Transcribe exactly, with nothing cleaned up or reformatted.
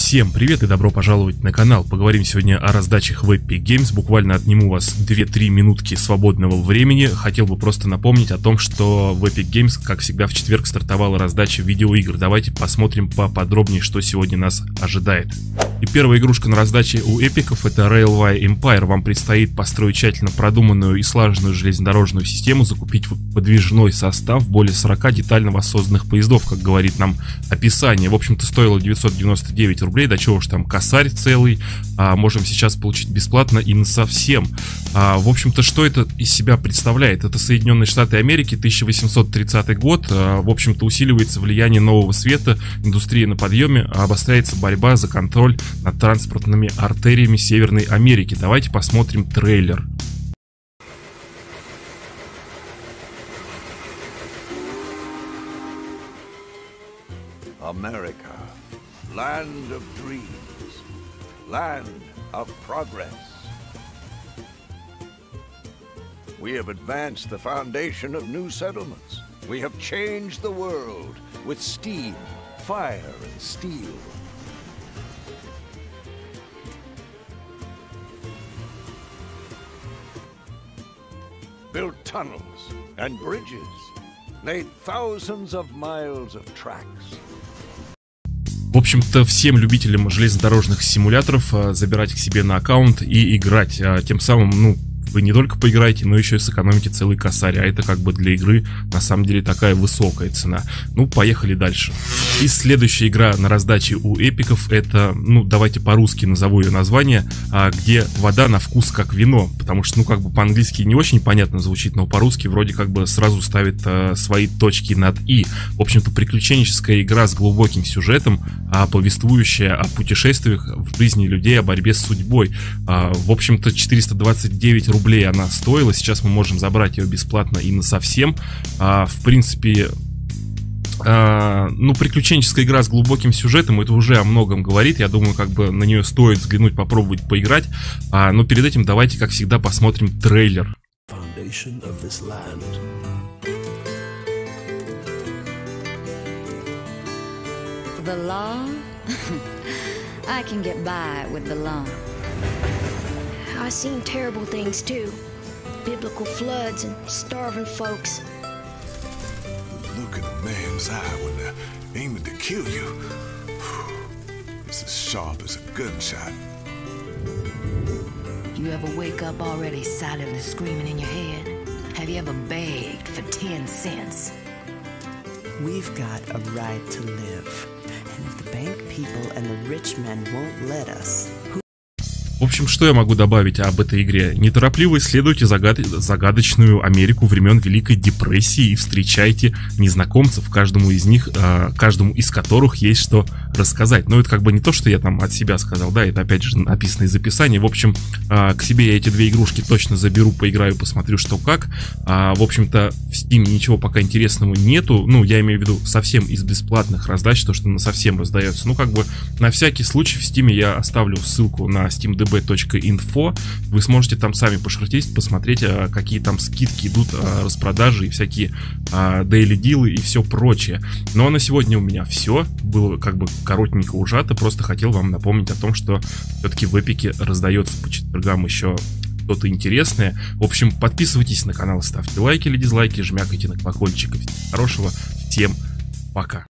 Всем привет и добро пожаловать на канал. Поговорим сегодня о раздачах в Epic Games. Буквально отниму у вас две-три минутки свободного времени. Хотел бы просто напомнить о том, что в Epic Games, как всегда, в четверг стартовала раздача видеоигр. Давайте посмотрим поподробнее, что сегодня нас ожидает. И первая игрушка на раздаче у эпиков — это Railway Empire. Вам предстоит построить тщательно продуманную и слаженную железнодорожную систему, закупить подвижной состав более сорока детально воссозданных поездов, как говорит нам описание. В общем-то, стоило девятьсот девяносто девять рублей, да чего уж там, косарь целый, а, можем сейчас получить бесплатно и насовсем. А, в общем-то, что это из себя представляет? Это Соединенные Штаты Америки, тысяча восемьсот тридцатый год. А, в общем-то, усиливается влияние нового света, индустрия на подъеме, а обостряется борьба за контроль над транспортными артериями Северной Америки. Давайте посмотрим трейлер. America, land of dreams, land of progress. We have advanced the foundation of new settlements. We have changed the world with steam, fire, and steel. Built tunnels and bridges, laid thousands of miles of tracks. В общем-то, всем любителям железнодорожных симуляторов а, забирать к себе на аккаунт и играть. А, тем самым, ну, вы не только поиграете, но еще и сэкономите целый косарь. А это как бы для игры на самом деле такая высокая цена. Ну, поехали дальше. И следующая игра на раздаче у эпиков — это, ну, давайте по-русски назову ее название, а, где вода на вкус как вино. Потому что, ну, как бы по-английски не очень понятно звучит, но по-русски вроде как бы сразу ставит а, свои точки над «и». В общем-то, приключенческая игра с глубоким сюжетом, а, повествующая о путешествиях в жизни людей, о борьбе с судьбой. А, в общем-то, четыреста двадцать девять рублей она стоила. Сейчас мы можем забрать ее бесплатно и насовсем. А, в принципе... Uh, ну, приключенческая игра с глубоким сюжетом, это уже о многом говорит. Я думаю, как бы на нее стоит взглянуть, попробовать поиграть. uh, Но перед этим давайте, как всегда, посмотрим трейлер. The law? I can get by with the law. I've seen terrible things too. Biblical floods and starving folks. Look at a man's eye when they're aiming to kill you. It's as sharp as a gunshot. You ever wake up already silently screaming in your head? Have you ever begged for ten cents? We've got a right to live. And if the bank people and the rich men won't let us... В общем, что я могу добавить об этой игре? Неторопливо исследуйте загад... загадочную Америку времен Великой депрессии и встречайте незнакомцев, каждому из них, э, каждому из которых есть что рассказать. Но это как бы не то, что я там от себя сказал, да, это опять же написано из описания. В общем, э, к себе я эти две игрушки точно заберу, поиграю, посмотрю, что как. А, в общем-то, в Steam ничего пока интересного нету. Ну, я имею в виду совсем из бесплатных раздач, то, что на совсем раздается. Ну, как бы на всякий случай в Steam я оставлю ссылку на steam точка d b точка info. Вы сможете там сами пошертить, посмотреть, какие там скидки идут, распродажи и всякие дейли дилы и все прочее. Ну а на сегодня у меня все. Было как бы коротенько ужато. Просто хотел вам напомнить о том, что все-таки в эпике раздается по четвергам еще что-то интересное. В общем, подписывайтесь на канал, ставьте лайки или дизлайки, жмякайте на колокольчик. Всего хорошего. Всем пока.